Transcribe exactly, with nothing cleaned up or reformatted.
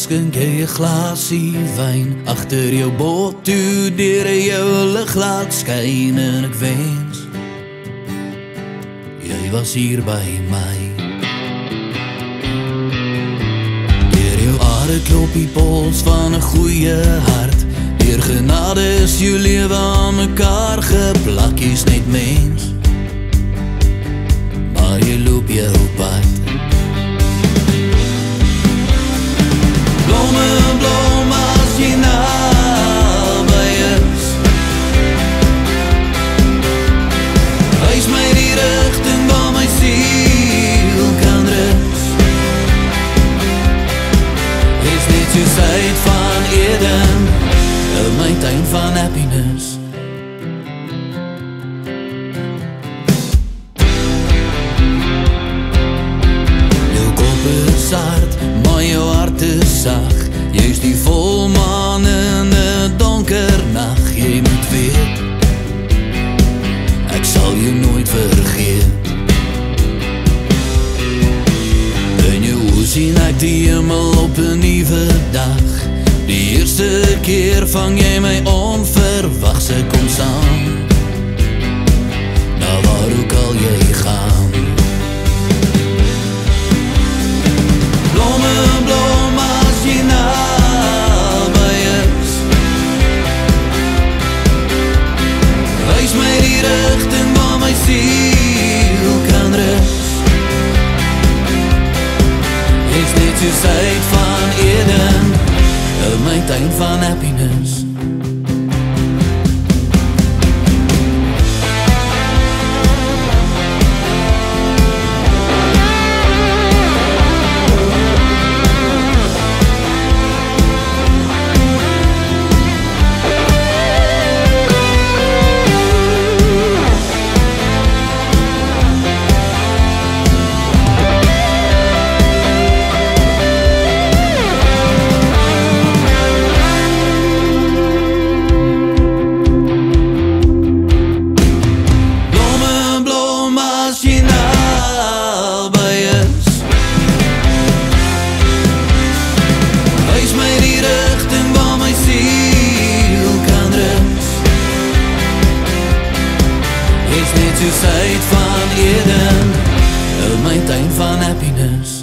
skink jy 'n glasie wyn agter jou bot toe deur jou lig laat skyn en ek wens jy was hier by my. Deur jou are klop die pols van 'n goeie hart. Deur genade is jou lewe aan mekaar geplak. Jy's net mens, maar jy loop jou pad. Blomme, blomme as jy naby is, wys my die rigting waar my siel kan rus. Is net so suid van Eden, in my tuin van happiness. Jou kop is hard, maar jou hart is sag. Jy's die volmaan in 'n donker nag. Jy moet weet, ek sal jou nooit vergeet. In jou oë sien ek die hemel op 'n nuwe dag. Die eerste keer vang jy my onverwags, ek kom saam, na waar ook al jy gaan. Blomme, blomme as jy naby is, wys my die rigting waar my siel kan rus. Is net so suid van Eden, in my tuin van happiness. Is net so suid van Eden, in my tuin van happiness.